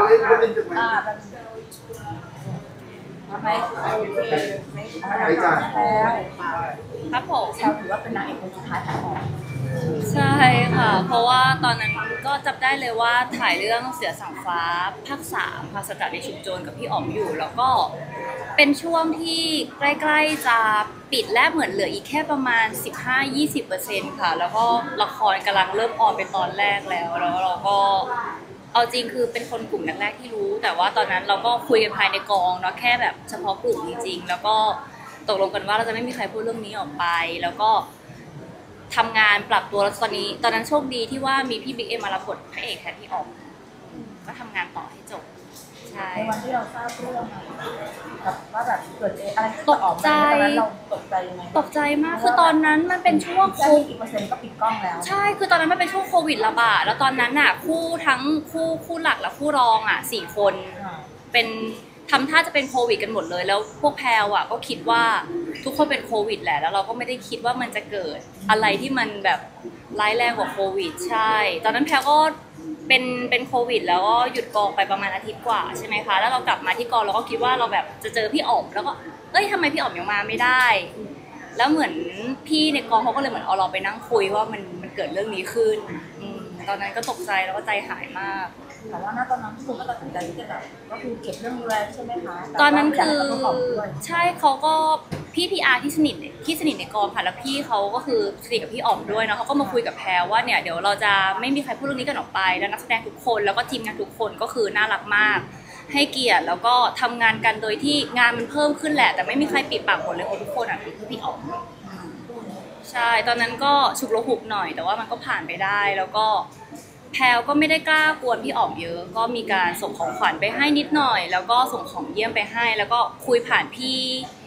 ทำไมไม่จ้าครับผมแพลถือว่าเป็นนางเอกคนสุดท้ายของใช่ค่ะเพราะว่าตอนนั้นก็จำได้เลยว่าถ่ายเรื่องเสือสั่งฟ้าภาค3ค่ะสกัดในชุมโจรกับพี่อ๋อมอยู่แล้วก็เป็นช่วงที่ใกล้ๆจะปิดและเหมือนเหลืออีกแค่ประมาณ 15-20% ค่ะแล้วก็ละครกำลังเริ่มออนเป็นตอนแรกแล้วเราก็เอาจริงคือเป็นคนกลุ่มแรกๆที่รู้แต่ว่าตอนนั้นเราก็คุยกันภายในกองเนาะแค่แบบเฉพาะกลุ่มจริงๆแล้วก็ตกลงกันว่าเราจะไม่มีใครพูดเรื่องนี้ออกไปแล้วก็ทำงานปรับตัวแล้วตอนนั้นโชคดีที่ว่ามีพี่บิ๊กเอ็มมารับบทพระเอกแทนพี่อ๋อมก็ทำงานต่อให้จบใช่ในวันที่เราทราบเรื่องแบบว่าแบบเกิดอะไรตกใจเราตกใจยังไงตกใจมากคือตอนนั้นมันเป็นช่วงโควิดกี่เปอร์เซ็นต์ก็ปิดกล้องแล้วใช่คือตอนนั้นมันเป็นช่วงโควิดระบาดแล้วตอนนั้นน่ะคู่ทั้งคู่หลักและคู่รองอ่ะ4 คนเป็นทำท่าจะเป็นโควิดกันหมดเลยแล้วพวกแพลอ่ะก็คิดว่าทุกคนเป็นโควิดแหละแล้วเราก็ไม่ได้คิดว่ามันจะเกิดอะไรที่มันแบบร้ายแรงกว่าโควิดใช่ตอนนั้นแพลก็เป็นโควิดแล้วก็หยุดกองไปประมาณอาทิตย์กว่าใช่ไหมคะแล้วเรากลับมาที่กองเราก็คิดว่าเราแบบจะเจอพี่อ๋อมแล้วก็ทำไมพี่อ๋อมยังมาไม่ได้แล้วเหมือนพี่ในกองเขาก็เลยเหมือนเอาเราไปนั่งคุยว่ามันเกิดเรื่องนี้ขึ้นตอนนั้นก็ตกใจแล้วก็ใจหายมากแต่ว่าณตอนนั้นคุณก็ตัดสินใจที่จะแบบก็คือเก็บเรื่องนี้ไว้ใช่ไหมคะตอนนั้นคือใช่เขาก็พี่พีอาร์ที่สนิทในกองค่ะแล้วพี่เขาก็คือสนิทกับพี่อ๋อมด้วยเนาะเขาก็มาคุยกับแพรว่าเนี่ยเดี๋ยวเราจะไม่มีใครพูดเรื่องนี้กันออกไปแล้วนักแสดงทุกคนแล้วก็ทีมงานทุกคนก็คือน่ารักมากให้เกียรติแล้วก็ทำงานกันโดยที่งานมันเพิ่มขึ้นแหละแต่ไม่มีใครปิดปากหมดเลยทุกคนอ่ะคือพี่อ๋อมใช่ตอนนั้นก็ฉุกละหุกหน่อยแต่ว่ามันก็ผ่านไปได้แล้วก็แพลก็ไม่ได้กล้ากวนพี่อ๋อมเยอะก็มีการส่งของขวัญไปให้นิดหน่อยแล้วก็ส่งของเยี่ยมไปให้แล้วก็คุยผ่านพี่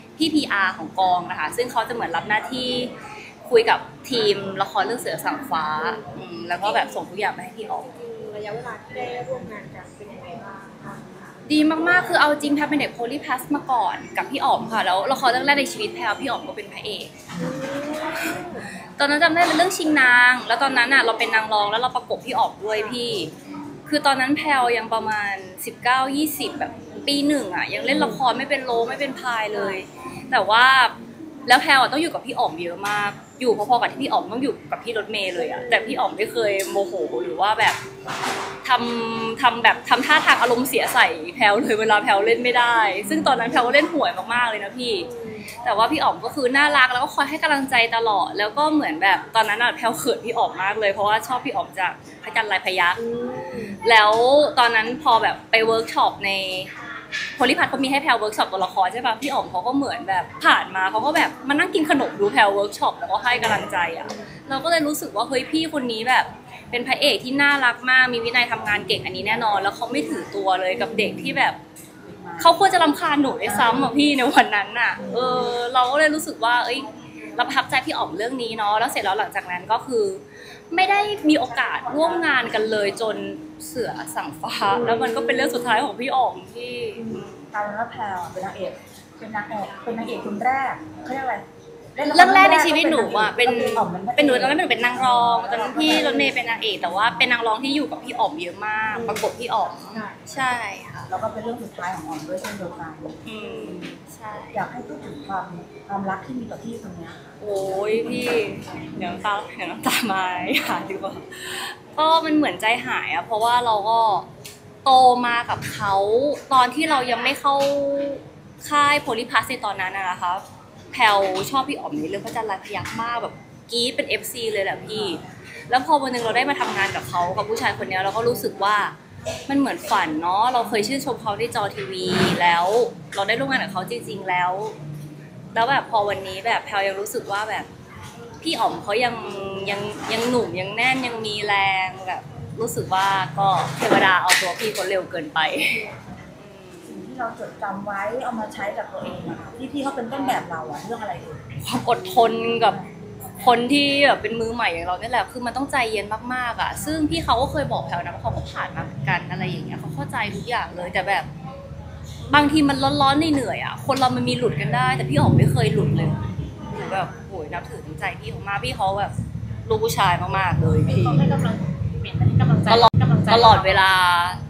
PRของกองนะคะซึ่งเขาจะเหมือนรับหน้าที่คุยกับทีมละครเรื่องเสือสั่งฟ้าแล้วก็แบบส่งทุกอย่างไปให้พี่อ๋อมระยะเวลาที่ได้ร่วมงานกันเป็นยังไงบ้างดีมากๆคือเอาจริงแพลเป็นเด็กโพลีพลัสมาก่อนกับพี่อ๋อมค่ะแล้วละครเรื่องแรกในชีวิตแพลพี่อ๋อมก็เป็นพระเอกตอนนั้นจำได้เป็นเรื่องชิงนางแล้วตอนนั้นอ่ะเราเป็นนางรองแล้วเราประกบพี่อ๋อมด้วยพี่คือตอนนั้นแพลยังประมาณ19-20แบบปี1อ่ะยังเล่นละครไม่เป็นโลไม่เป็นพายเลยแต่ว่าแล้วแพลต้องอยู่กับพี่อ๋อมเยอะมากอยู่พอๆกับที่พี่อ๋อมต้องอยู่กับพี่รถเมย์เลยอ่ะแต่พี่อ๋อมไม่เคยโมโหหรือว่าแบบทำท่าทางอารมณ์เสียใส่แพลเลยเวลาแพลเล่นไม่ได้ซึ่งตอนนั้นแพลก็เล่นห่วยมากๆเลยนะพี่แต่ว่าพี่อ๋อมก็คือน่ารักแล้วก็คอยให้กำลังใจตลอดแล้วก็เหมือนแบบตอนนั้นแพลเขินพี่อ๋อมมากเลยเพราะว่าชอบพี่อ๋อมจากพระจันทร์ลายพยัคฆ์แล้วตอนนั้นพอแบบไปเวิร์กช็อปในโพลิพัทเขามีให้แพลเวิร์กช็อปตัวละครใช่ป่ะพี่อ๋อมเขาก็เหมือนแบบผ่านมาเขาก็แบบมานั่งกินขนมดูแพลเวิร์กช็อปแล้วก็ให้กำลังใจอ่ะเราก็เลยรู้สึกว่าเฮ้ยพี่คนนี้แบบเป็นพระเอกที่น่ารักมากมีวินัยทำงานเก่งอันนี้แน่นอนแล้วเขาไม่ถือตัวเลยกับเด็กที่แบบเขาควรจะรำคาญหนูได้ซ้ำอ่ะพี่ในวันนั้นน่ะเราก็เลยรู้สึกว่าเราประทับใจพี่อ๋อมเรื่องนี้เนาะแล้วเสร็จแล้วหลังจากนั้นก็คือไม่ได้มีโอกาสร่วมงานกันเลยจนเสือสั่งฟ้าแล้วมันก็เป็นเรื่องสุดท้ายของพี่อ๋อมที่ตอนนั้นแพลเป็นนางเอกคนแรกเขาเรียกอะไรเรื่องแรกในชีวิตหนูอ่ะเป็นหนูตอนนั้นหนูเป็นนางรองตอนนั้นพี่รถเมย์เป็นนางเอกแต่ว่าเป็นนางรองที่อยู่กับพี่อ๋อมเยอะมากประกบพี่อ๋อมใช่ค่ะแล้วก็เป็นเรื่องสุดท้ายของอ๋อมด้วยเช่นเดียวกันใช่อยากให้พูดถึงความรักที่มีต่อพี่คนนี้โอ้ยพี่เดี๋ยวน้ำตามาค่ะดีกว่าก็มันเหมือนใจหายอ่ะเพราะว่าเราก็โตมากับเขาตอนที่เรายังไม่เข้าค่ายโพลิพลัสในตอนนั้นนะคะแพลชอบพี่อ๋อมในเรื่องพระจันทร์ลายพยัคฆ์มากแบบกี๊ดเป็น FC เลยแหละพี่แล้วพอวันนึงเราได้มาทำงานกับเขากับผู้ชายคนนี้เราก็รู้สึกว่ามันเหมือนฝันเนาะเราเคยชื่นชมเขาในจอทีวีแล้วเราได้ร่วมงานกับเขาจริงๆแล้วแบบพอวันนี้แบบแพลยังรู้สึกว่าแบบพี่อ๋อมเขายังหนุ่มยังแน่นยังมีแรงแบบรู้สึกว่าก็เทวดาเอาตัวพี่เขาเร็วเกินไปเราจดจำไว้เอามาใช้กับตัวเองอะที่พี่เขาเป็นต้นแบบเราอะเรื่องอะไรความอดทนกับคนที่แบบเป็นมือใหม่อย่างเราเนี่ยแหละคือมันต้องใจเย็นมากๆอะซึ่งพี่เขาก็เคยบอกแพลนะว่าเขาก็ผ่านมาเหมือนกันอะไรอย่างเงี้ยเขาเข้าใจทุกอย่างเลยแต่แบบบางทีมันร้อนๆเหนื่อยอะคนเรามันมีหลุดกันได้แต่พี่อ๋อมไม่เคยหลุดเลยหนูแบบโหยนับถือใจพี่เขามากพี่เขาแบบลูกผู้ชายมากๆเลยพี่ตลอดเวลา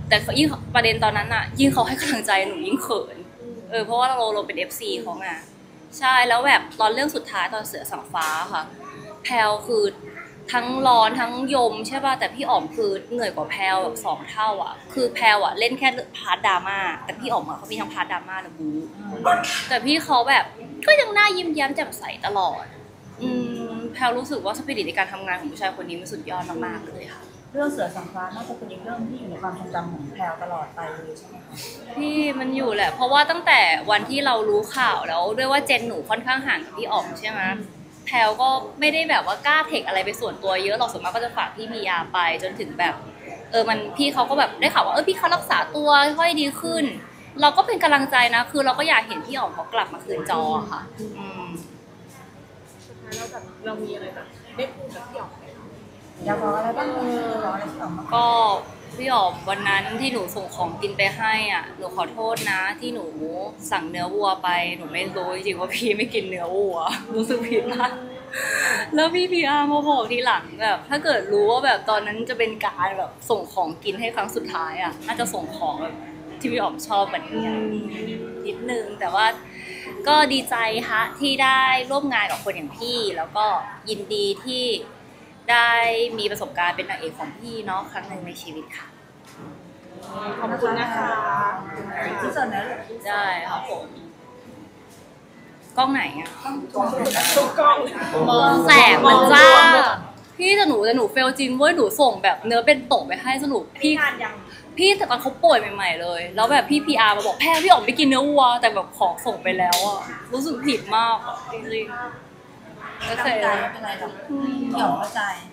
แต่ยิ่งประเด็นตอนนั้นอะยิ่งเขาให้กำลังใจหนูยิ่งเขินเพราะว่าเราเป็น FC เขาไงใช่แล้วแบบตอนเรื่องสุดท้ายตอนเสือสังฟ้าค่ะแพลวคือทั้งร้อนทั้งยมใช่ป่ะแต่พี่อ๋อมคือเหนื่อยกว่าแพลวแบบ2 เท่าอ่ะคือแพลวอ่ะเล่นแค่พาร์ทดราม่าแต่พี่อ๋อมอ่ะเขามีทั้งพาร์ทดราม่าและบู๊แต่พี่เขาแบบก็ยังหน้ายิ้มแย้มแจ่มใสตลอดแพลวรู้สึกว่าสปิริตในการทำงานของผู้ชายคนนี้มันสุดยอดมากๆเลยค่ะเรื่องเสือสังฟ้าน่าจะเป็นอีกเรื่องที่อยู่ในความทรงจำของแพลวตลอดไปเลยใช่ไหมคะพี่มันอยู่แหละเพราะว่าตั้งแต่วันที่เรารู้ข่าวแล้วด้วยว่าเจนหนูค่อนข้างห่างกับพี่อ๋อมใช่ไหมแพลวก็ไม่ได้แบบว่ากล้าเทคอะไรไปส่วนตัวเยอะเราส่วนมากก็จะฝากพี่พีอาไปจนถึงแบบมันพี่เขาก็แบบได้ข่าวว่าพี่เขารักษาตัวค่อยดีขึ้นเราก็เป็นกำลังใจนะคือเราก็อยากเห็นพี่อ๋อมเขากลับมาคืนจอค่ะสุดท้ายเรามีอะไรแบบได้พูดกับพี่อ๋อมไหมคะอยากบอกอะไรบ้างรออะไรที่ออกมาก็พี่อ๋อมวันนั้นที่หนูส่งของกินไปให้อ่ะหนูขอโทษนะที่หนูสั่งเนื้อวัวไปหนูไม่รู้จริงๆว่าพี่ไม่กินเนื้อวัวรู้สึกผิดมากแล้วพี่พีอาร์มาบอกทีหลังแบบถ้าเกิดรู้ว่าแบบตอนนั้นจะเป็นการแบบส่งของกินให้ครั้งสุดท้ายอ่ะน่าจะส่งของแบบที่พี่อ๋อมชอบแบบนี้นิดนึงแต่ว่าก็ดีใจค่ะที่ได้ร่วมงานกับคนอย่างพี่แล้วก็ยินดีที่ได้มีประสบการณ์เป็นนางเอกของพี่เนาะครั้งหนึ่งในชีวิตค่ะขอบคุณนะคะที่สุดนะได้ครับผมกล้องไหนอ่ะทุกกล้องมองแสงมันจ้าพี่แต่หนูเฟลจริงเว้ยหนูส่งแบบเนื้อเป็นโตไปให้สนุกพี่แต่ตอนเขาป่วยใหม่ๆเลยแล้วแบบพี่พีอาร์มาบอกแพ้พี่ออกไปกินเนื้อวัวแต่แบบของส่งไปแล้วอ่ะรู้สึกผิดมากจริงๆเข้าใจไม่เป็นไรหรอกพี่อ๋อมเข้าใจ